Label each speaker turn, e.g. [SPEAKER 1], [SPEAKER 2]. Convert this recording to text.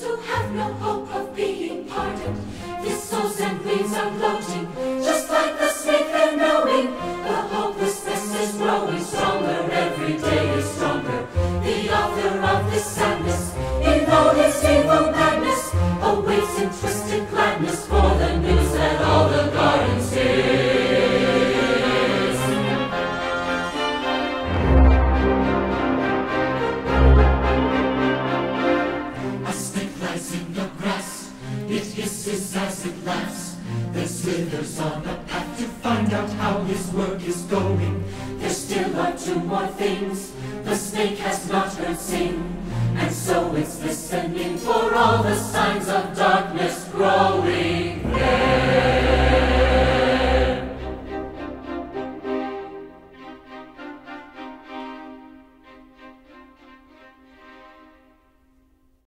[SPEAKER 1] those who have no hope of being pardoned. Thistles and weeds are bloating, just like the snake they're knowing. The hopelessness is growing stronger, every day is stronger. The author of this sadness, in all his evil madness, awaits in twisted gladness for the news that all the gardens hear. It hisses as it laughs. There slithers on the path to find out how his work is going. There still are two more things the snake has not heard sing, and so it's listening for all the signs of darkness growing.